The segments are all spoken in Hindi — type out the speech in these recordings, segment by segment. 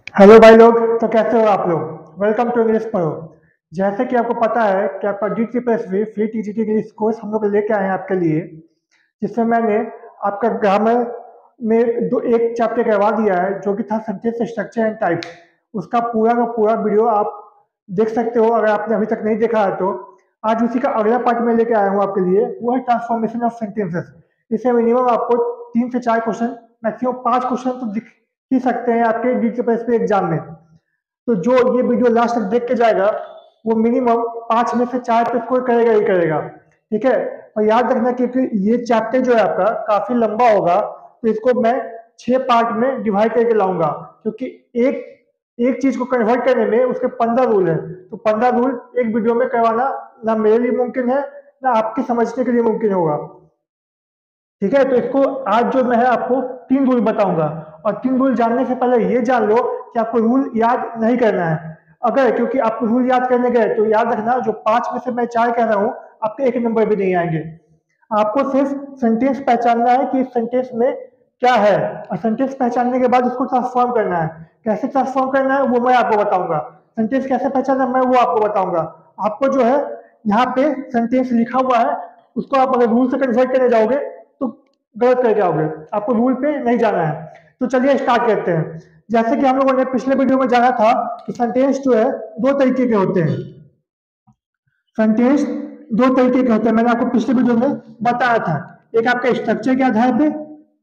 हेलो भाई लोग। तो कैसे हो आप लोग? वेलकम टू इंग्लिश पढ़ो। जैसे कि आपको पता है कि आपका D T plus V free T G T English course हम लोग लेके आए हैं आपके लिए, जिसमें मैंने आपका ग्रामर में दो एक चैप्टर करवा दिया है जो कि था सेंटेंस स्ट्रक्चर एंड टाइप्स। उसका पूरा का पूरा वीडियो आप देख सकते हो अगर आपने अभी तक नहीं देखा है तो। आज उसी का अगला पार्ट में लेके आया हूँ आपके लिए, वो है ट्रांसफॉर्मेशन ऑफ सेंटेंसेस। इससे मिनिमम आपको 3 से 4 क्वेश्चन, मैक्सिमम 5 क्वेश्चन तो दिख ही सकते हैं आपके D T plus V exam में। तो जो ये वीडियो लास्ट तक देख के जाएगा वो मिनिमम 5 में से 4 पे स्कोर करेगा ही करेगा। ठीक है। और याद रखना क्योंकि ये चैप्टर जो है आपका काफी लंबा होगा, तो इसको मैं 6 पार्ट में डिवाइड करके लाऊंगा, क्योंकि एक एक चीज को कन्वर्ट करने में उसके 15 रूल है। तो 15 रूल एक वीडियो में करवाना ना मेरे लिए मुमकिन है, ना आपके समझने के लिए मुमकिन होगा। ठीक है। तो इसको आज जो मैं है आपको 3 रूल बताऊंगा, और 3 रूल जानने से पहले ये जान लो कि आपको रूल याद नहीं करना है। अगर क्योंकि आप रूल याद करने गए तो याद रखना जो 5 में से मैं 4 कह रहा हूँ आपके एक नंबर भी नहीं आएंगे। आपको सिर्फ सेंटेंस पहचानना है कि इस सेंटेंस में क्या है, और सेंटेंस पहचानने के बाद उसको ट्रांसफॉर्म करना है। कैसे ट्रांसफॉर्म करना है वो मैं आपको बताऊंगा। सेंटेंस कैसे पहचानना है मैं वो आपको बताऊंगा। आपको जो है यहाँ पे सेंटेंस लिखा हुआ है, उसको आप अगर रूल से कन्वर्ट करने जाओगे तो गलत करके आओगे। आपको रूल पे नहीं जाना है। तो चलिए स्टार्ट करते हैं। जैसे कि हम लोगों ने पिछले वीडियो में जाना था कि सेंटेंस जो है 2 तरीके के होते हैं। सेंटेंस 2 तरीके के होते हैं, मैंने आपको पिछले वीडियो में बताया था। एक आपके स्ट्रक्चर के आधार पे,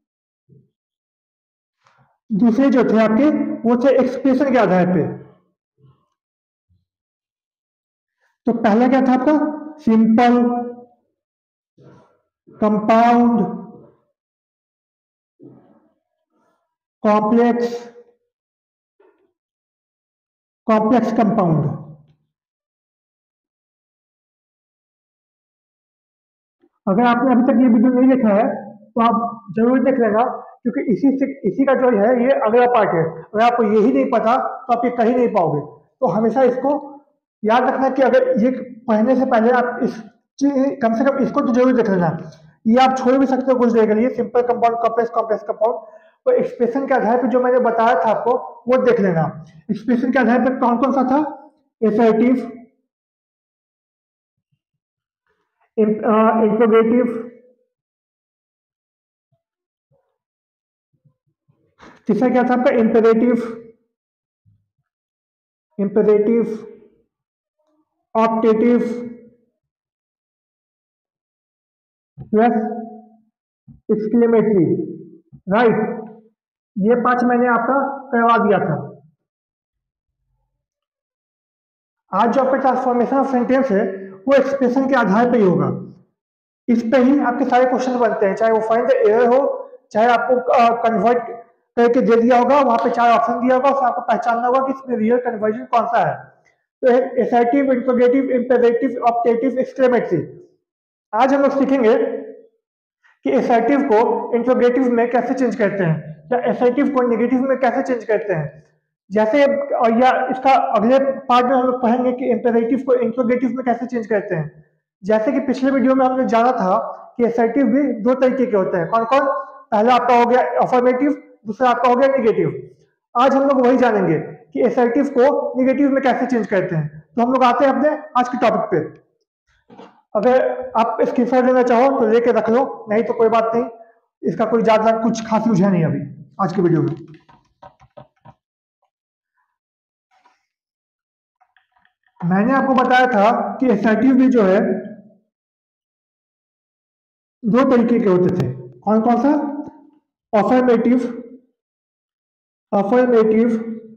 दूसरे जो थे आपके वो थे एक्सप्रेशन के आधार पे। तो पहला क्या था आपका? Simple, compound, complex, complex compound. अगर आपने अभी तक ये वीडियो नहीं देखा है तो आप जरूर देख लेना, क्योंकि इसी का जो है ये अगला पार्ट है। अगर आपको यही नहीं पता तो आप ये कहीं नहीं पाओगे। तो हमेशा इसको याद रखना कि अगर ये पढ़ने से पहले आप कम से कम इसको तो जरूर देख लेना। ये आप छोड़ भी सकते हो कुछ देर के लिए, simple compound, complex, complex compound. तो एक्सप्रेशन के आधार पर जो मैंने बताया था आपको वो देख लेना। एक्सप्रेशन के आधार पर कौन कौन सा था? एसर्टिव, इंट्रोगेटिव, तीसरा क्या था आपका? Imperative, imperative, optative, plus exclamatory. Right. ये 5 मैंने आपका करवा दिया था। आज जो आपका ट्रांसफॉर्मेशन ऑफ सेंटेंस है वो एक्सप्रेशन के आधार पर ही होगा। इस पे ही आपके सारे क्वेश्चन बनते हैं, चाहे वो फाइंड द एरर हो, चाहे आपको कन्वर्ट करके दे दिया होगा, वहां पे 4 ऑप्शन दिया होगा, उसमें आपको पहचानना होगा कि इसमें रियल कन्वर्जन कौन सा है। तो assertive, interrogative, imperative, optative, exclamatory. आज हम लोग सीखेंगे कि एसर्टिव को इंट्रोगेटिव में कैसे चेंज करते हैं, या एसर्टिव को नेगेटिव में कैसे चेंज करते हैं। जैसे या इसका अगले पार्ट में हम लोग पढ़ेंगे कि इंपेरेटिव को इंट्रोगेटिव में कैसे चेंज करते हैं। जैसे कि पिछले वीडियो में हमने जाना था कि एसर्टिव भी 2 तरीके के होते हैं। कौन कौन? पहला आपका हो गया अफर्मेटिव, दूसरा आपका हो गया निगेटिव। आज हम लोग वही जानेंगे कि एसर्टिव को निगेटिव में कैसे चेंज करते हैं। तो हम लोग आते हैं अपने आज के टॉपिक पे। अगर आप स्क्रीनशॉट लेना चाहो तो लेके रख लो, नहीं तो कोई बात नहीं। इसका कोई ज्यादा कुछ खास यूज है नहीं अभी आज के वीडियो में। मैंने आपको बताया था कि एसर्टिव भी जो है 2 तरीके के होते थे। कौन कौन सा? अफर्मेटिव, अफर्मेटिव,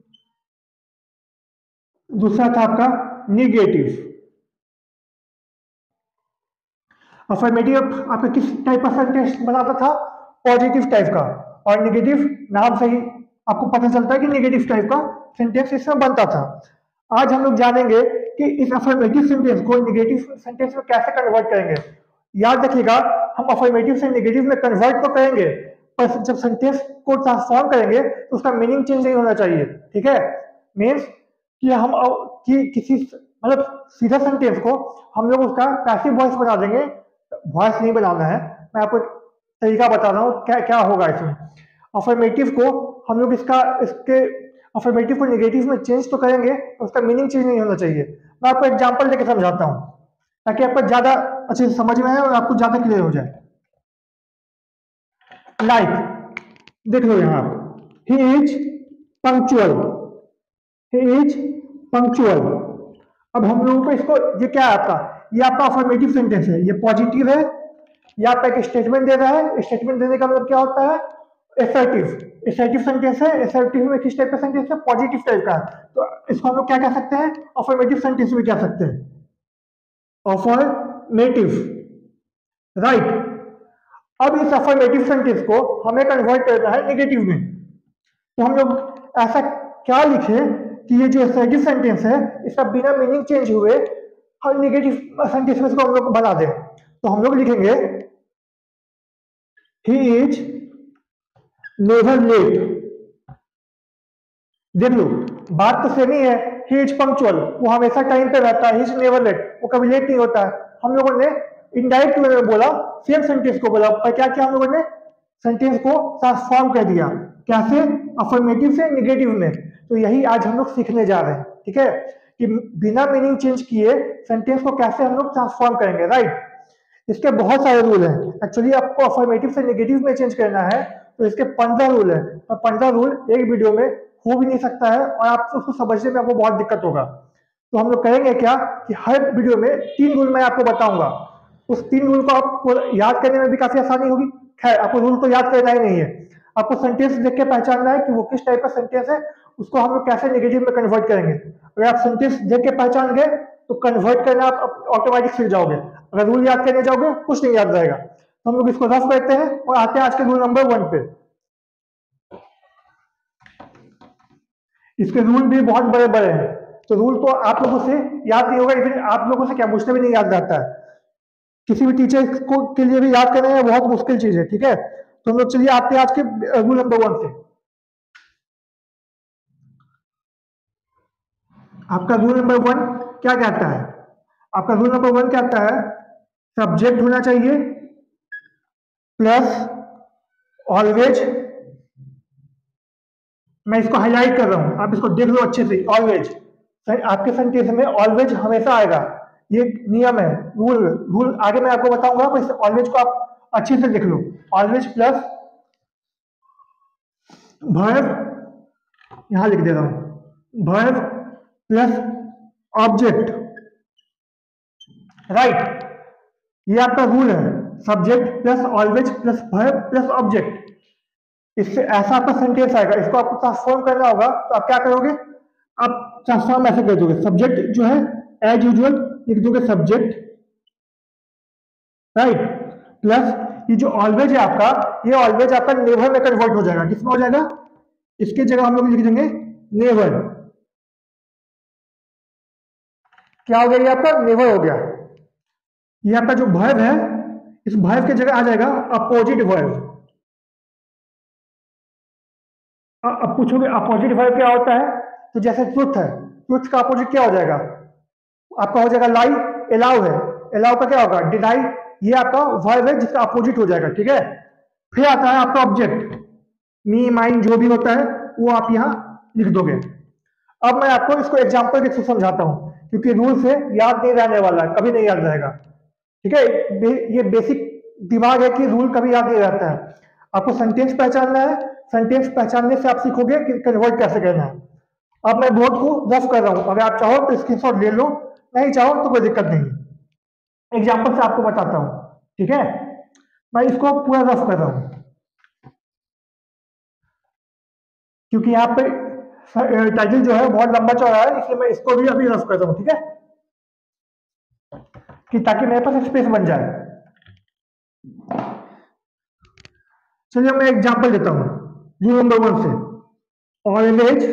दूसरा था आपका निगेटिव। अफर्मेटिव आपका किस टाइप का सेंटेंस बनाता था? पॉजिटिव टाइप का। और निगेटिव नाम से ही आपको पता चलता है कि निगेटिव टाइप का सेंटेंस इसमें बनता था। आज हम लोग जानेंगे कि इस अफर्मेटिव सेंटेंस को निगेटिव सेंटेंस में कैसे कन्वर्ट करेंगे। याद रखिएगा, हम अफर्मेटिव से निगेटिव में कन्वर्ट तो करेंगे, पर जब सेंटेंस को ट्रांसफॉर्म करेंगे तो उसका मीनिंग चेंज नहीं होना चाहिए। ठीक है। मीन्स कि हम कि किसी मतलब सीधा सेंटेंस को हम लोग उसका पैसिव वॉइस बना देंगे। वॉइस नहीं बनाना है, मैं आपको एक तरीका बता रहा हूँ क्या क्या होगा इसमें। अफर्मेटिव को हम लोग इसके अफर्मेटिव को नेगेटिव में चेंज तो करेंगे तो उसका मीनिंग चेंज नहीं होना चाहिए। मैं आपको एग्जांपल देके समझाता हूं ताकि आपको ज्यादा अच्छे से समझ में आए और आपको ज्यादा क्लियर हो जाए। लाइक देख लो यहाँ he is punctual, he is punctual. अब हम लोगों को इसको, ये क्या है आपका, ये आपका अफर्मेटिव सेंटेंस है, ये पॉजिटिव है, ये आपका एक स्टेटमेंट दे रहा है। स्टेटमेंट देने का मतलब क्या होता है, एसर्टिव, एसर्टिव सेंटेंस है। एसर्टिव में किस टाइप का सेंटेंस है, पॉजिटिव टाइप का। तो इसको हम लोग क्या कह सकते हैं, अफर्मेटिव सेंटेंस भी कह सकते हैं, अफर्मेटिव, राइट। अब इस अफर्मेटिव सेंटेंस को हमें कन्वर्ट करना है नेगेटिव में। तो हम लोग ऐसा क्या लिखे कि ये जो एसर्टिव सेंटेंस है इसका बिना मीनिंग चेंज हुए हर नेगेटिव सेंटेंस में इसको हम लोग बना दें। तो हम लोग लिखेंगे ही इज नेवर लेट। देख लो बात तो सेम ही है, ही इज पंक्चुअल, वो हमेशा टाइम पे रहता है, ही इज नेवर लेट, वो कभी लेट नहीं होता है। हम लोगों ने इनडायरेक्ट वे में बोला, सेम सेंटेंस को बोला, पर क्या किया हम लोगों ने, सेंटेंस को ट्रांसफॉर्म कर दिया। कैसे, अफर्मेटिव से नेगेटिव में। तो यही आज हम लोग सीखने जा रहे हैं, ठीक है, कि बिना मीनिंग चेंज किए सेंटेंस को कैसे हम लोग ट्रांसफॉर्म करेंगे, राइट। इसके बहुत सारे रूल हैं। एक्चुअली आपको अफर्मेटिव से नेगेटिव में चेंज करना है तो इसके 15 रूल है, और 15 रूल एक वीडियो में हो भी नहीं सकता है और आपको उसको समझने में आपको बहुत दिक्कत होगा। तो हम लोग करेंगे क्या कि हर वीडियो में 3 रूल मैं आपको बताऊंगा। उस 3 रूल को आपको याद करने में भी काफी आसानी होगी। खैर आपको रूल तो याद करना ही नहीं है, आपको सेंटेंस देख के पहचानना है कि वो किस टाइप का सेंटेंस है, उसको हम लोग कैसे नेगेटिव में कन्वर्ट करेंगे। अगर आप सेंटेंस देख के पहचान गए तो कन्वर्ट करना आप ऑटोमेटिक सीख जाओगे। अगर रूल याद करने जाओगे कुछ नहीं याद रहेगा। तो हम लोग इसको रफ करते हैं और आते हैं आज के रूल नंबर 1 पे। इसके रूल भी बहुत बड़े बड़े हैं, तो रूल तो आप लोगों से याद नहीं होगा, इवन आप लोगों से क्या मुझसे भी नहीं याद रहता है। किसी भी टीचर को के लिए भी याद करना है बहुत मुश्किल चीज है, ठीक है। तो हम लोग चलिए आते हैं आज के रूल नंबर 1 से। आपका रूल नंबर 1 क्या कहता है, आपका रूल नंबर 1 कहता है सब्जेक्ट होना चाहिए प्लस ऑलवेज। मैं इसको हाईलाइट कर रहा हूं, आप इसको देख लो अच्छे से, ऑलवेज। आपके सेंटेंस में ऑलवेज हमेशा आएगा, ये नियम है, रूल। रूल आगे मैं आपको बताऊंगा, पर ऑलवेज को आप अच्छे से देख लो। ऑलवेज प्लस वर्ब, यहां लिख दे रहा हूं, वर्ब प्लस ऑब्जेक्ट, राइट। ये आपका रूल है, subject plus always plus verb plus object. इससे ऐसा आपका सेंटेंस आएगा, इसको आपको ट्रांसफॉर्म करना होगा। तो आप क्या करोगे, आप ट्रांसफॉर्म ऐसे कर दोगे, सब्जेक्ट जो है एज यूजुअल लिख दोगे सब्जेक्ट, राइट, प्लस ये जो ऑलवेज है आपका, ये ऑलवेज आपका नेवर में कन्वर्ट हो जाएगा। किसमें हो जाएगा, इसके जगह हम लोग लिख देंगे नेवर। क्या हो गया, ये आपका नेवर हो गया। ये आपका जो वर्ब है, इस वर्ब के जगह आ जाएगा अपोजिट वर्ब। अब पूछोगे अपोजिट वर्ब क्या होता है, तो जैसे ट्रुथ है, ट्रुथ का अपोजिट क्या हो जाएगा, आपका हो जाएगा लाई। एलाउ है, एलाउ का क्या होगा, डिनाई। ये आपका वर्ब है जिसका अपोजिट हो जाएगा, ठीक है। फिर आता है आपका ऑब्जेक्ट, मी माइन जो भी होता है वो आप यहां लिख दोगे। अब मैं आपको इसको एग्जांपल के थ्रू समझाता हूं, क्योंकि रूल से याद नहीं रहने वाला है, कभी नहीं याद रहेगा, ठीक है। ये बेसिक दिमाग है कि रूल कभी याद नहीं रहता है। आपको सेंटेंस पहचानना है, सेंटेंस पहचानने से आप सीखोगे कि कन्वर्ट कैसे करना है। अब मैं बोर्ड को रफ कर रहा हूं, अगर आप चाहो तो स्क्रीनशॉट ले लो, नहीं चाहो तो कोई दिक्कत नहीं। एग्जांपल से आपको बताता हूं, ठीक है। मैं इसको पूरा रफ कर रहा हूं क्योंकि यहाँ पे टाइटल जो है बहुत लंबा चौड़ा है, इसलिए मैं इसको भी अभी रफ कर रहा हूं, ठीक है, कि ताकि मेरे पास स्पेस बन जाए। चलिए मैं एग्जांपल देता हूं रूल नंबर 1 से। Always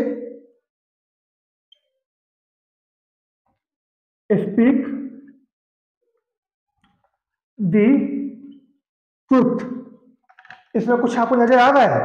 speak the truth. इसमें कुछ आपको नजर आ रहा है,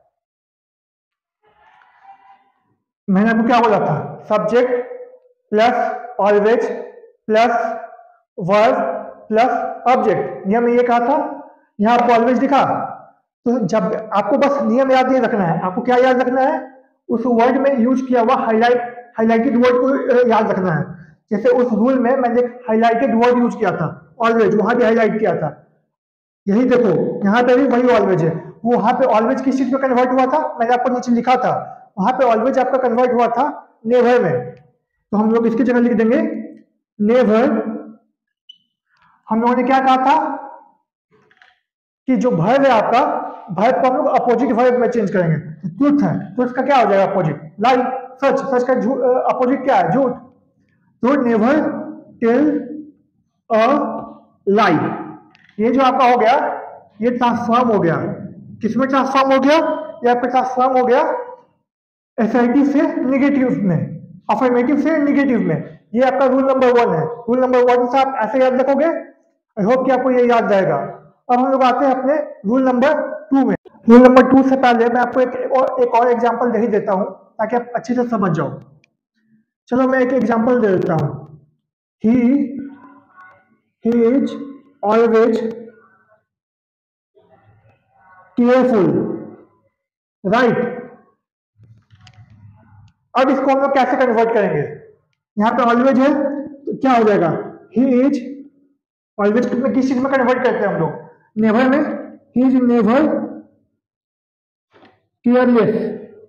मैंने आपको क्या बोला था, subject plus always plus verb plus object. नियम ये कहा था, यहां आपको ऑलवेज दिखा। तो जब आपको बस नियम याद नहीं रखना है, आपको क्या याद रखना है, उस वर्ड में यूज किया हुआ हाईलाइटेड वर्ड को याद रखना है। जैसे उस रूल में मैंने हाईलाइटेड वर्ड यूज किया था, ऑलवेज, वहां भी हाईलाइट किया था। यही देखो यहाँ पे भी वही ऑलवेज है। वो वहां पे ऑलवेज किस चीज में कन्वर्ट हुआ था, मैंने आपको नीचे लिखा था, वहां पे ऑलवेज आपका कन्वर्ट हुआ था नेवर में। तो हम लोग इसकी जगह लिख देंगे नेवर। हम लोगों ने क्या कहा था कि जो वर्ब है आपका, वर्ब को हम लोग अपोजिट वर्ब में चेंज करेंगे। ट्रूथ है तो इसका क्या हो जाएगा अपोजिट, लाई। सच, सच का अपोजिट क्या है, झूठ। तो नेवर टेल अ लाई, ये जो आपका हो गया, ये ट्रांसफॉर्म हो गया। किसमें ट्रांसफॉर्म हो गया, ये आपका ट्रांसफॉर्म हो गया एसर्टिव से निगेटिव में, अफर्मेटिव से निगेटिव में। ये आपका रूल नंबर 1 है। रूल नंबर 1 से आप ऐसे याद रखोगे, आई होप कि आपको ये याद रहेगा। अब हम लोग आते हैं अपने रूल नंबर 2 में। रूल नंबर 2 से पहले मैं आपको एक और एग्जांपल दे ही देता हूं ताकि आप अच्छे से समझ जाओ। चलो मैं एक एग्जांपल दे देता हूं। He is always careful, right. अब इसको हम लोग कैसे कन्वर्ट करेंगे, यहाँ पे ऑलवेज है तो क्या हो जाएगा, ही इज ऑलवेज में किस चीज में कन्वर्ट करते हैं हम लोग, नेवर में। He is never careless.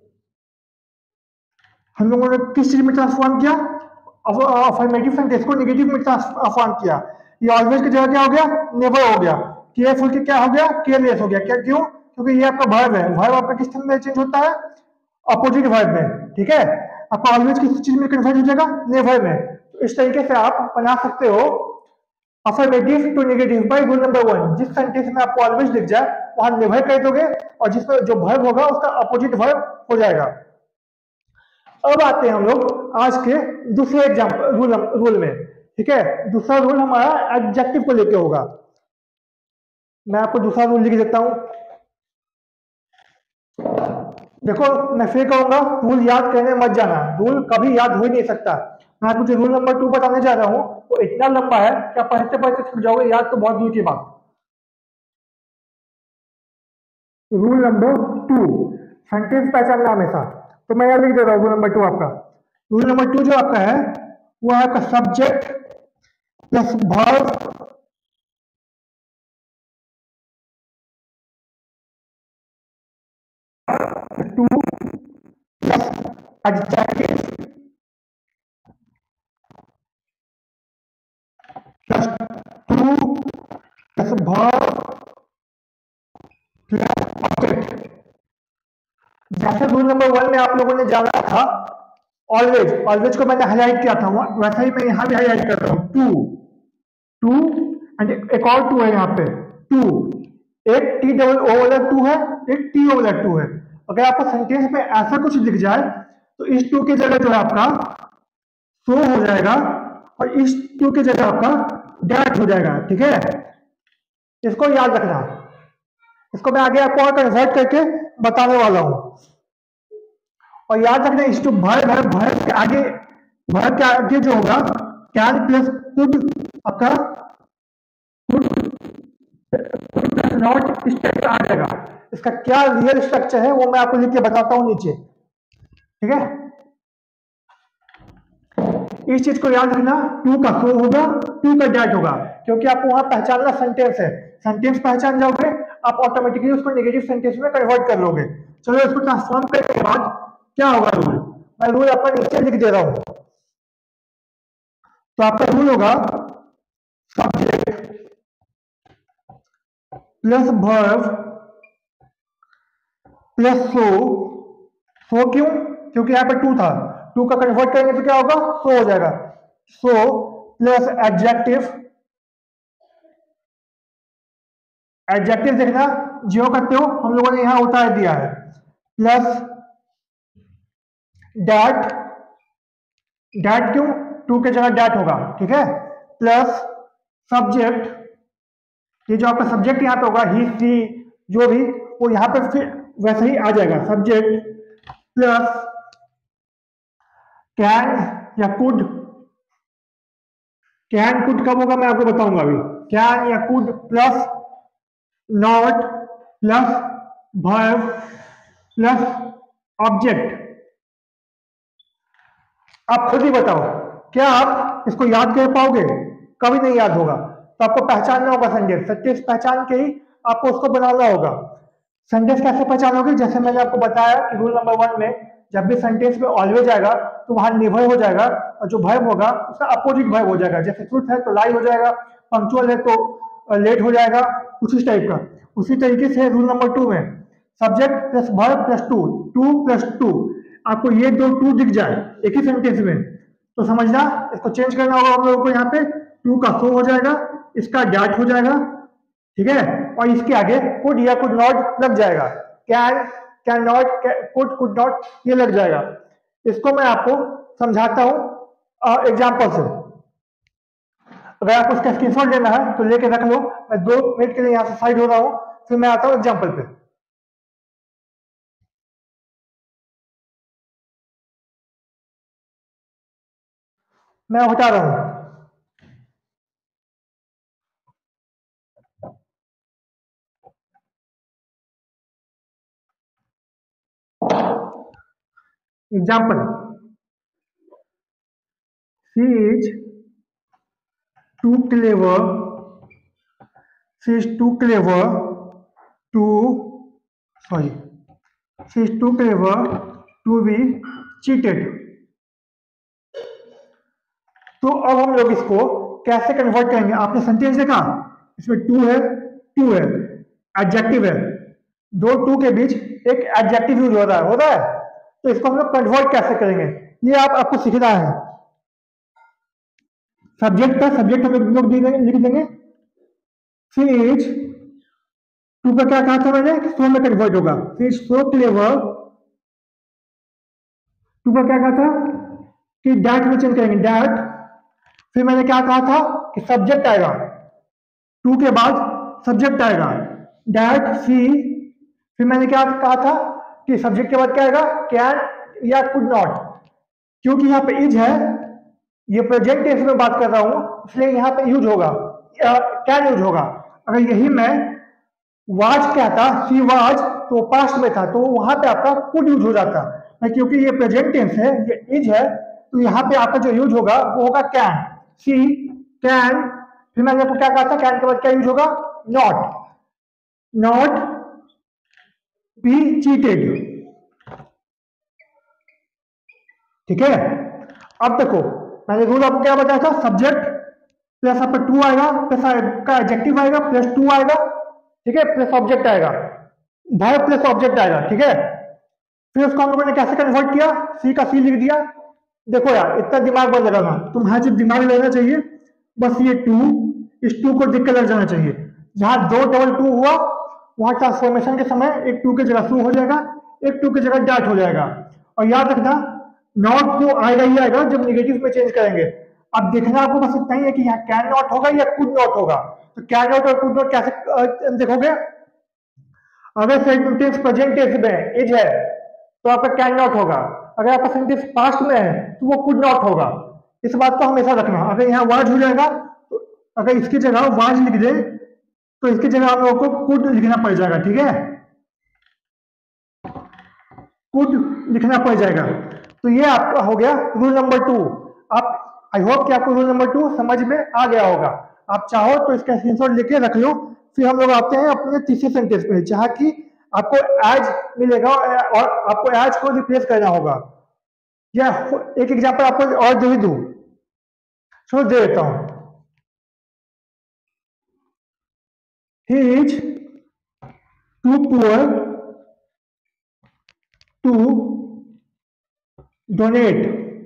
हम लोगों ने किस चीज में ट्रांसफॉर्म किया, अफर्मेटिव सेंटेंस को नेगेटिव में ट्रांसफॉर्म किया। ये ऑलवेज की जगह क्या हो गया, नेवर हो गया। केयरफुल के क्या हो गया, केयरलेस हो गया। क्या, क्यों, क्योंकि ये आपका वर्ब है। वर्ब आपका किस में चेंज होता है, अपोजिट वर्ब में, ठीक है। आपका ऑलवेज किस चीज में कन्वर्ट हो जाएगा, नेवर में। तो इस तरीके से आप बना सकते हो affirmative to negative by rule number 1। जिस सेंटेंस में आपको ऑलवेज दिख जाए वहां नेवर कर दोगे, और जिसमें जो वर्ब होगा उसका अपोजिट वर्ब हो जाएगा। अब आते हैं हम लोग आज के दूसरे एग्जाम्पल रूल में, ठीक है। दूसरा रूल हमारा एडजेक्टिव को लेके होगा। मैं आपको दूसरा रूल लिख देता हूं। देखो मैं फिर कहूंगा, रूल याद करने मत जाना, रूल कभी याद हो ही नहीं सकता। मैं आपको जो रूल नंबर 2 बताने जा रहा हूं वो इतना लंबा है कि आप पढ़ते पढ़ते थक जाओगे, याद तो बहुत दूर की बात। रूल नंबर 2, सेंटेंस पहचानना हमेशा। तो मैं यहां लिख दे रहा हूं रूल नंबर 2 आपका। रूल नंबर 2 जो आपका है वो है आपका subject plus verb too plus adjective plus to plus verb plus object. जैसे रूल नंबर 1 में आप लोगों ने जाना था ऑलवेज, ऑलवेज को मैंने हाईलाइट किया था, वैसा ही मैं यहां भी हाईलाइट कर रहा हूं। टू एंड एक और टू है यहाँ पे, टू। एक टी डबल ओ वाला टू है, एक टी ओ वाला टू है। अगर आपको सेंटेंस में ऐसा कुछ दिख जाए तो इस टू की जगह जो है आपका सो हो जाएगा, और इस टू की जगह आपका डैट हो जाएगा, ठीक है। इसको याद रखना, इसको मैं आगे आपको और कन्वर्ट करके बताने वाला हूं। और याद रखना इस टू वर्ब है, वर्ब के आगे जो होगा कैन प्लस कुड, आपका नॉट स्ट्रक्चर आ जाएगा। इसका क्या रियल स्ट्रक्चर है वो मैं आपको लिख के बताता हूं नीचे, ठीक है। इस चीज को याद रखना, टू का सो होगा, टू का डैट होगा, क्योंकि आपको वहां पहचानना सेंटेंस है। सेंटेंस पहचान जाओगे आप ऑटोमेटिकली उसको नेगेटिव सेंटेंस में कन्वर्ट कर लोगे। चलो इसको ट्रांसफॉर्म करने के बाद क्या होगा रूल, मैं रूल आपका नीचे लिख दे रहा हूं। तो आपका रूल होगा subject plus verb plus so क्यों, क्योंकि यहाँ पे टू था, टू का कन्वर्ट करेंगे तो क्या होगा, सो हो जाएगा। सो प्लस एडजेक्टिव, एडजेक्टिव देखना जियो करते हो, हम लोगों ने यहां उतार दिया है, प्लस डैट, डैट क्यों, टू के जगह डैट होगा, ठीक है। प्लस सब्जेक्ट, ये जो आपका सब्जेक्ट यहां पे होगा ही सी जो भी, वो यहां पे फिर वैसे ही आ जाएगा सब्जेक्ट, प्लस कैन या कुड। कैन कुड कब होगा मैं आपको बताऊंगा अभी। कैन या could plus not plus verb plus object. आप खुद ही बताओ, क्या आप इसको याद कर पाओगे? कभी नहीं याद होगा। तो आपको पहचानना होगा सेंटेंस, सेंटेंस पहचान के ही आपको उसको बनाना होगा। सेंटेंस कैसे पहचानोगे? जैसे मैंने आपको बताया कि रूल नंबर 1 में जब भी सेंटेंस में ऑलवेज आएगा तो वहां नेवर हो जाएगा, और जो वर्ब होगा उसका अपोजिट वर्ब हो जाएगा। जैसे ट्रूथ है तो लाई हो जाएगा, पंक्चुअल है तो लेट हो जाएगा, कुछ इस टाइप का। उसी तरीके से रूल नंबर 2 में subject plus verb plus too, too plus to, आपको ये दो टू दिख जाए एक ही सेंटेंस में तो समझना इसको चेंज करना होगा हम लोगों को। यहाँ पे टू का सो हो जाएगा, इसका डैट हो जाएगा, ठीक है, और इसके आगे कुड या कुड नॉट लग जाएगा। Can, can not, could not, ये लग जाएगा। इसको मैं आपको समझाता हूं एग्जाम्पल से। अगर आपको इसका स्क्रीनशॉट लेना है तो लेके रख लो, मैं 2 मिनट के लिए यहाँ से साइड हो रहा हूँ, फिर मैं आता हूँ एग्जाम्पल पे। मैं हटा रहा हूँ। Example, she is too clever, she is too clever to, sorry, she is too clever to be cheated. तो अब हम लोग इसको कैसे कन्वर्ट करेंगे? आपने सेंटेंस देखा, इसमें टू है, एडजेक्टिव है, दो टू के बीच एक एडजेक्टिव यूज हो रहा है। तो इसको हम लोग कन्वर्ट कैसे करेंगे, ये आपको सीखना है। सब्जेक्ट का सब्जेक्ट हम लोग लिख देंगे, शी इज, टू का क्या कहा था मैंने कि सो में कन्वर्ट होगा, she is so clever, to का क्या कहा था कि डैट में चेंज करेंगे, डैट। फिर मैंने क्या कहा था कि सब्जेक्ट आएगा, टू के बाद सब्जेक्ट आएगा, डैट सी। फिर मैंने क्या कहा था कि सब्जेक्ट के बाद क्या आएगा, कैन या कुड नॉट। क्योंकि यहाँ पे इज है, ये प्रेजेंट टेंस में बात कर रहा हूं, इसलिए यहाँ पे यूज होगा, कैन यूज होगा। अगर यही मैं वाज कहता, सी वाज, तो पास्ट में था, तो वहां पे आपका कुड यूज हो जाता है। क्योंकि ये प्रेजेंट टेंस है, ये इज है, तो यहाँ पे आपका जो यूज होगा वो होगा कैन, सी कैन। फिर मैंने आपको क्या कहा था, कैन के बाद क्या यूज होगा, नॉट, नॉट बी चीटेड, ठीक है। अब देखो, मैंने रूल आपको क्या बताया था, सब्जेक्ट प्लस आपका टू आएगा, प्लस का एडजेक्टिव आएगा, प्लस टू आएगा, ठीक है, प्लस ऑब्जेक्ट आएगा, वर्ब प्लस ऑब्जेक्ट आएगा, ठीक है। फिर उसको हम लोगों ने कैसे कन्वर्ट किया, सी का सी लिख दिया। देखो यार, इतना दिमाग मत लगाना, तुम्हारा सिर्फ दिमाग लेना चाहिए, बस ये टू, इस टू को देख के लग जाना चाहिए। जहां दो डबल टू हुआ वहां ट्रांसफॉर्मेशन के समय एक टू की जगह टू हो जाएगा, एक टू की जगह डैट हो जाएगा। और याद रखना, नॉट तो आएगा ही आएगा जब निगेटिव में चेंज करेंगे। अब देखना आपको बस इतना ही है कि यहाँ कैन नॉट होगा या कुड नॉट होगा। तो कैन नॉट और कुड नॉट कैसे देखोगे? अगर सेंटेंस प्रेजेंट टेंस में इज है तो आपका कैन नॉट होगा, अगर आपका सेंटेंस पास्ट में है तो वो कुड नॉट होगा। इस बात को हमेशा रखना। अगर यहाँ वाज हो जाएगा तो अगर इसकी जगह वाज लिख दे तो इसकी जगह आप लोगों को कुड लिखना पड़ जाएगा, ठीक है, कुड लिखना पड़ जाएगा। तो ये आपका हो गया रूल नंबर 2। आप, आई होप कि आपको रूल नंबर 2 समझ में आ गया होगा। आप चाहो तो इसका स्क्रीनशॉट लेके रख लो। फिर हम लोग आते हैं अपने तीसरे सेंटेंस पे, जहां की आपको एज मिलेगा और आपको एज को रिप्लेस करना होगा। या एक एग्जांपल आपको और दे ही दूं, चलो दे देता हूं। He is too poor to donate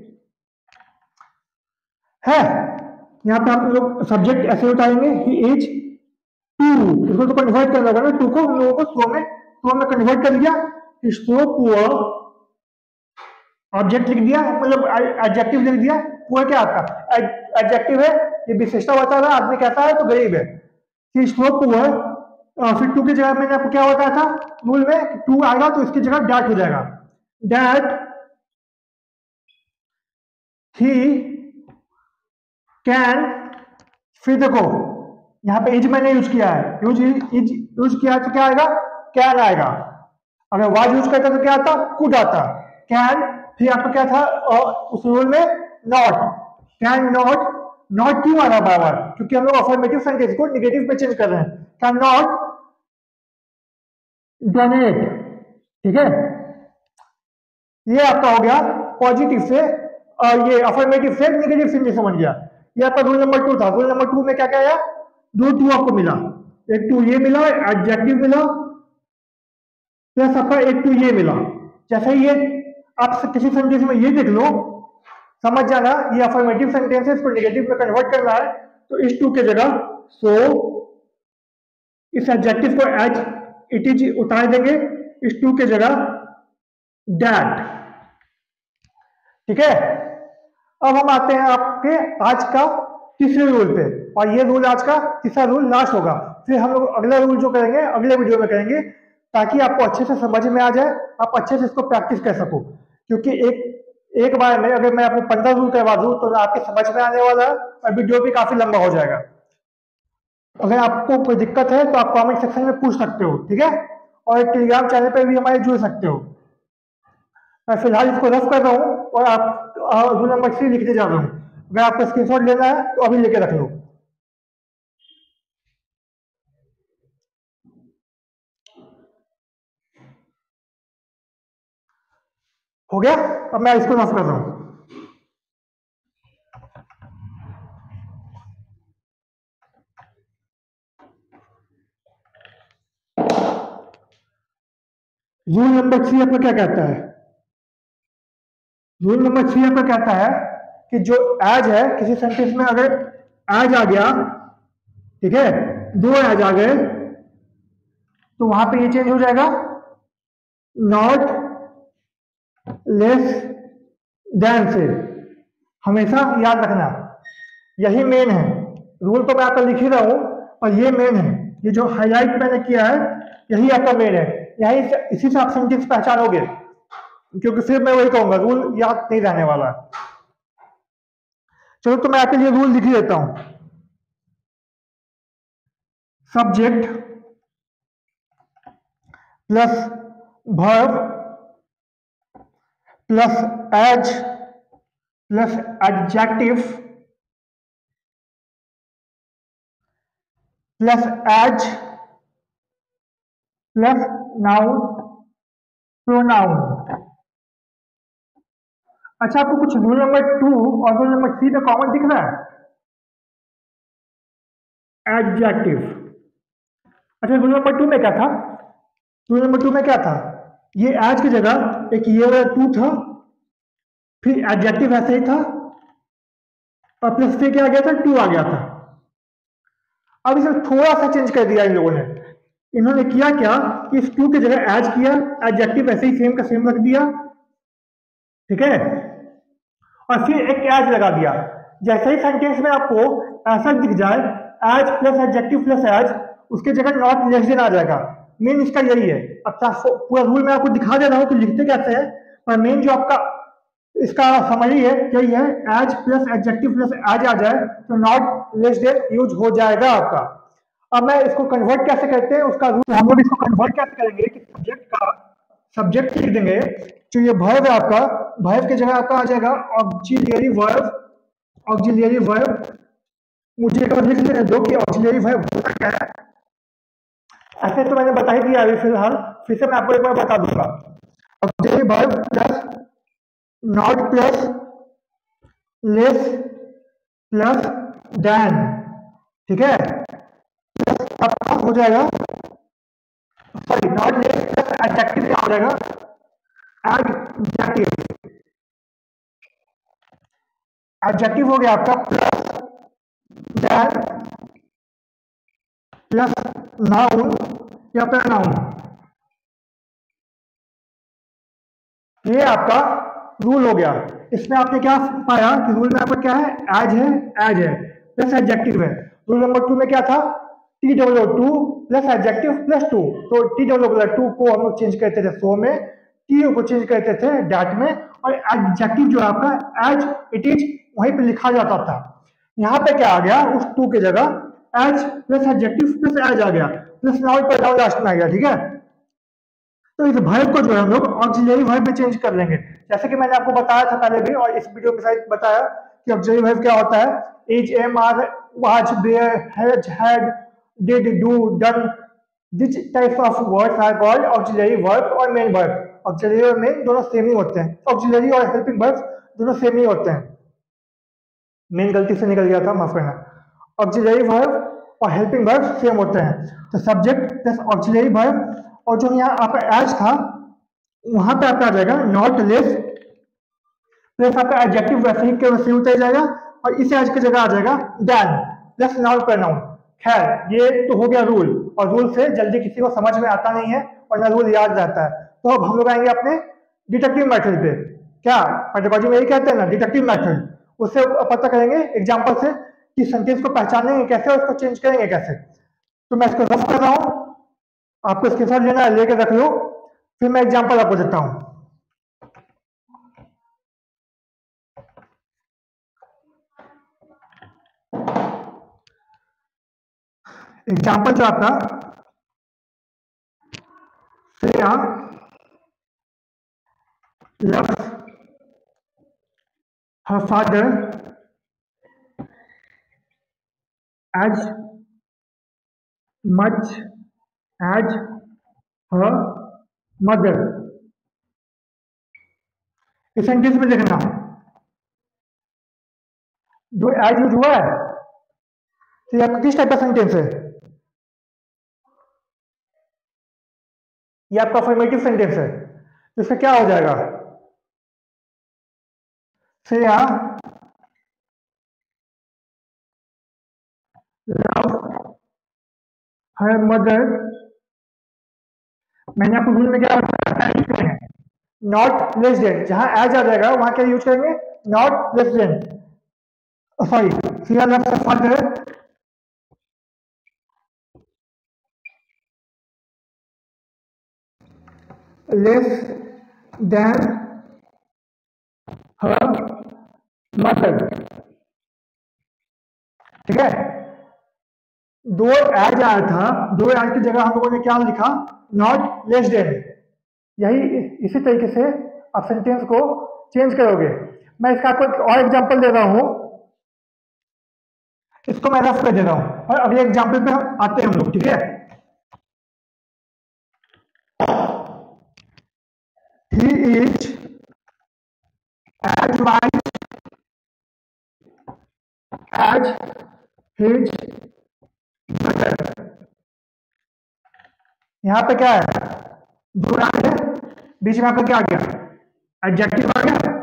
है। यहाँ पे आप लोग सब्जेक्ट ऐसे उठाएंगे, ही इज टू, इसको तो कन्वर्ट करना होगा ना, टू को हम लोगों को सो में कन्वर्ट कर दिया, सो पुअर, ऑब्जेक्ट लिख दिया, मतलब एडजेक्टिव लिख दिया। पुअर क्या आपका एडजेक्टिव है, ये विशेषता बता रहा है आदमी कैसा है, तो गरीब है। ही इज सो पुअर, फिर टू की जगह मैंने आपको क्या बताया था रूल में, टू आएगा तो इसकी जगह डैट हो जाएगा, डैट ही कैन। फिर देखो यहाँ पे इज मैंने यूज किया है, यूज किया है तो क्या आएगा, कैन आएगा। अगर वाज यूज करता तो क्या आता, कुड आता। कैन फिर आपका क्या था उस रूल में नॉट, कैन नॉट, नॉट क्यों आ रहा बार बार, क्योंकि हम लोग अफर्मेटिव सेंटेंस को निगेटिव में चेंज कर रहे हैं, कैन नॉट डोनेट, ठीक है। ये आपका हो गया पॉजिटिव से और ये अफर्मेटिव से निगेटिव से समझ गया। ये आपका रूल नंबर 2 था। रूल नंबर 2 में क्या क्या आया, दो टू आपको मिला, एक टू ये मिला, एडजेक्टिव मिला, प्लस आपका एक टू ये मिला। जैसे ये आप किसी सेंटेंस में ये देख लो, समझ जाना ये अफर्मेटिव सेंटेंस है, इसको नेगेटिव में कन्वर्ट करना है, तो इस टू के जगह सो इस एडजेक्टिव को एज इट इज उतार देंगे, इस टू के जगह दैट, ठीक है। अब हम आते हैं आपके आज का तीसरे रूल पे, और ये रूल आज का तीसरा रूल लास्ट होगा, फिर हम लोग अगला रूल जो करेंगे अगले वीडियो में करेंगे, ताकि आपको अच्छे से समझ में आ जाए, आप अच्छे से इसको प्रैक्टिस कर सको। क्योंकि एक बार में अगर मैं आपको 15 रूल करवा दूं तो आपके समझ में आने वाला है और वीडियो भी काफी लंबा हो जाएगा। अगर आपको कोई दिक्कत है तो आप कमेंट सेक्शन में पूछ सकते हो, ठीक है। और टेलीग्राम चैनल पे भी हमारे जुड़ सकते हो। मैं फिलहाल इसको रफ कर रहा हूँ और आप रूल नंबर 3 लिखने जा रहा हूँ। अगर आपको स्क्रीनशॉट लेना है तो अभी लेके रख लो। हो गया, अब मैं इसको रफ कर रहा हूँ। रूल नंबर 3 आपका क्या कहता है, रूल नंबर 3 आपका कहता है कि जो एज है किसी सेंटेंस में, अगर एज आ गया, ठीक है, दो एज आ गए, तो वहां पे ये चेंज हो जाएगा नॉट लेस देन से। हमेशा याद रखना, यही मेन है। रूल तो मैं आपका लिख ही रहा हूं और ये मेन है, ये जो हाईलाइट मैंने किया है यही आपका मेन है, यही इसी से आप सेंटेंस पहचानोगे, क्योंकि फिर मैं वही कहूंगा रूल याद नहीं रहने वाला है। चलो तो मैं आपके लिए रूल लिख देता हूं। Subject plus verb plus as plus adjective plus as plus noun pronoun. अच्छा, आपको कुछ रूल नंबर 2 और रूल नंबर 3 में कॉमन दिख रहा है, एडजेक्टिव। अच्छा, रूल नंबर 2 में क्या था, रूल नंबर 2 में क्या था, ये एज की जगह एक ये वाला टू था, फिर एडजेक्टिव ऐसे ही था और प्लस फिर क्या आ गया था, टू आ गया था। अब इसे थोड़ा सा चेंज कर दिया इन लोगों ने। इन्होंने किया क्या कि इस टू की जगह एज किया, एडजेक्टिव ऐसे ही सेम का सेम रख दिया, ठीक है, और फिर एक एज लगा दिया। जैसे ही सेंटेंस में आपको ऐसा दिख जाए as plus adjective plus as, उसके जगह नॉट लेस देन आ जाएगा। मेन इसका यही है। अब पूरा रूल मैं आपको दिखा दे रहा हूं कि लिखते कैसे है, पर मेन जो आपका इसका समझ है यही है, as plus adjective plus as आ जाए तो नॉट लेस देन यूज हो जाएगा आपका। अब मैं इसको कन्वर्ट कैसे करते हैं उसका रूल, हम लोग इसको कन्वर्ट कैसे करेंगे कि सब्जेक्ट लिख देंगे, जो ये वर्ब है आपका, वर्ब की जगह आपका आ जाएगा ऑक्सिलियरी वर्ब, ऑक्सिलियरी वर्ब। मुझे एक बार लिख लेने दो कि ऑक्सिलियरी वर्ब होता क्या है। ऐसे तो मैंने बता ही दिया अभी फिलहाल, फिर से मैं आपको एक बार बता दूंगा। Auxiliary verb plus not plus less plus than, ठीक है, आपका हो जाएगा, sorry not less plus adjective क्या हो जाएगा, एडजेक्टिव, एडजेक्टिव हो गया आपका प्लस देन प्लस नाउन या प्रोनाउन। ये आपका रूल हो गया। इसमें आपने क्या पाया कि रूल में आपका क्या है, एज है प्लस एडजेक्टिव है। रूल नंबर 2 में क्या था, T W too plus adjective plus to, तो टी डब्ल्यू टू को हम लोग चेंज करते थे सो में, टी को चेंज करते थे डैट में, और एडजेक्टिव जो है आपका एज इट इज वहीं पे लिखा जाता था। यहाँ पे क्या आ गया, उस टू की जगह as plus adjective plus as आ गया, प्लस नाउन पर नाउन लास्ट में आ गया, ठीक है। तो इस वर्ब को जो है हम लोग ऑक्सिलरी वर्ब में चेंज कर लेंगे। जैसे कि मैंने आपको बताया था पहले भी और इस वीडियो के साथ बताया कि ऑक्सिलरी वर्ब क्या होता है। Is, am, are, was, were, has, had, did, do, done, this types of words are called auxiliary verb और मेन वर्ब। ऑक्सिलरी और मेन दोनों सेम ही होते हैं। ऑक्सिलरी और हेल्पिंग वर्ब दोनों सेम ही होते हैं। मेन गलती से निकल गया था, माफ करना। ऑक्सिलरी वर्ब और हेल्पिंग वर्ब सेम होते हैं। तो सब्जेक्ट प्लस ऑक्सिलरी वर्ब, और जो यहाँ आपका एज था वहां पे आपका आ जाएगा नॉट लेस प्लस आपका एडजेक्टिव वैसे ही के वैसे उतर जाएगा, और इस एज की जगह आ जाएगा देन प्लस नाउन प्रोनाउन। खैर ये तो हो गया रूल, और रूल से जल्दी किसी को समझ में आता नहीं है और ना रूल याद रहता है। तो अब हम लोग आएंगे अपने डिटेक्टिव मेथड पे। क्या पेडागोजी में यही कहते हैं ना, डिटेक्टिव मेथड। उससे पता करेंगे एग्जाम्पल से कि सेंटेंस को पहचानेंगे कैसे और उसको चेंज करेंगे कैसे। तो मैं इसको रफ कर रहा हूँ, आपको स्क्रीनशॉट लेना है लेके रख लो, फिर मैं एग्जाम्पल आपको देता हूँ। एग्जाम्पल जो आपका Shreya loves her father as much as her mother। इस सेंटेंस में देखना जो एज यूज हुआ है, तो ये आपका किस टाइप का सेंटेंस है? ये आपका अफर्मेटिव सेंटेंस है। तो इसका क्या हो जाएगा? Shreya love her mother. मैंने आपको रूल में क्या बताया, नॉट लेस देन। जहां एज आ जाएगा वहां क्या यूज करेंगे? Not less than. Sorry, Shreya loves her father less than her mother. ठीक है, दो एज आया था, दो एज की जगह हम लोगों ने क्या लिखा? Not less than. यही इसी तरीके से आप सेंटेंस को चेंज करोगे। मैं इसका आपको एक और एग्जांपल दे रहा हूं, इसको मैं रफ कर दे रहा हूं और अगले एग्जांपल पे हम आते हैं हम लोग। ठीक है, he is as wise as his mother. यहां पे क्या है? दो है, बीच में आपका क्या आ गया? एडजेक्टिव आ गया।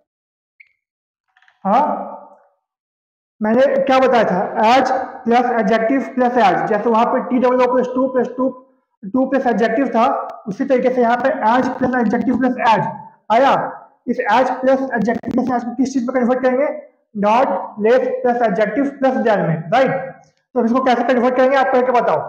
हाँ, मैंने क्या बताया था? As plus adjective plus as. जैसे वहां पे T W plus too too plus adjective था, उसी तरीके से यहाँ पे as plus adjective plus as आया। इस as plus adjective plus as को किस चीज में कन्वर्ट करेंगे? Not less plus adjective plus than में, राइट? तो इसको कैसे कन्वर्ट करेंगे आप करके बताओ।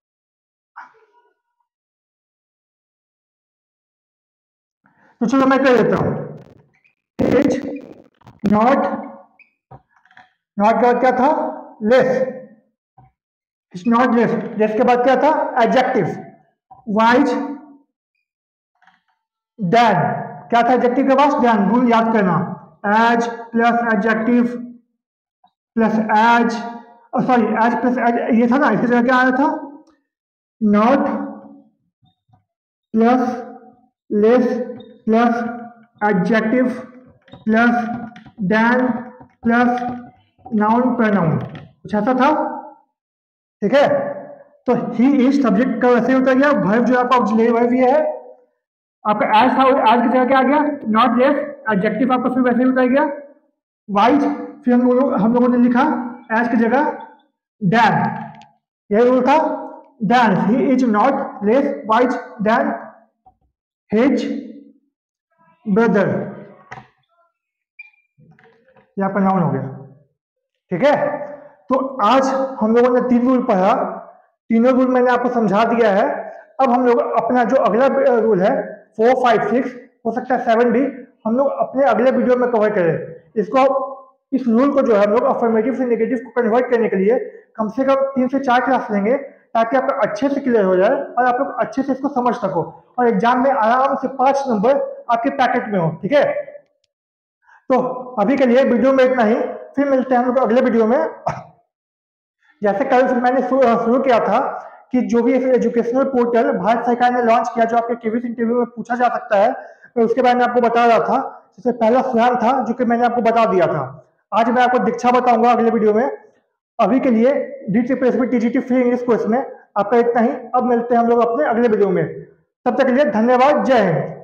तो चलो मैं कर देता हूं। एज नॉट, नॉट का क्या था? Less. It's not less. Less के बाद क्या था? एडजेक्टिव। वाइज देन, क्या था एडजेक्टिव के पास? देन। रूल याद करना, as plus adjective plus as, sorry as plus as ये था ना, इसकी जगह क्या आया था? Not plus less plus adjective plus than plus noun pronoun, कुछ ऐसा था। ठीक है, तो ही इज सब्जेक्ट का वैसे होता गया। वर्ब जो आपका ऑक्सिलरी वर्ब ये है आपका। एज था, एज की जगह क्या आ गया? Not less. एडजेक्टिव आपका फिर वैसे ही होता गया वाइज। फिर हम लोगों ने लिखा एज की जगह देन, यही रूल था। Then he is not less wise than his brother, ये आपका नाउन हो गया। ठीक है, तो आज हम लोगों ने 3 रूल पढ़ा, तीनों रूल मैंने आपको समझा दिया है। अब हम लोग अपना जो अगला रूल है 4, 5, 6, हो सकता है 7 भी, हम लोग अपने अगले वीडियो में कवर करें। इसको, इस रूल को जो है हम लोग अफर्मेटिव से नेगेटिव को कन्वर्ट करने के लिए कम से कम 3 से 4 क्लास लेंगे, ताकि आपका अच्छे से क्लियर हो जाए और आप लोग अच्छे से इसको समझ सको। और एग्जाम में आराम से 5 नंबर आपके पैकेट में हो। ठीक है, तो अभी के लिए वीडियो में इतना ही, फिर मिलते हैं हम लोग अगले वीडियो में। जैसे कल मैंने शुरू किया था कि जो भी एजुकेशनल पोर्टल भारत सरकार ने लॉन्च किया जो आपके केवीएस इंटरव्यू में पूछा जा सकता है, मैं उसके बारे में आपको बता रहा था। सबसे पहला सवाल था जो कि मैंने आपको बता दिया था। आज मैं आपको दीक्षा बताऊंगा अगले वीडियो में। अभी के लिए DTPSB TGT free English course में आपका इतना ही। अब मिलते हैं हम लोग अपने अगले वीडियो में, तब तक के लिए धन्यवाद, जय हिंद।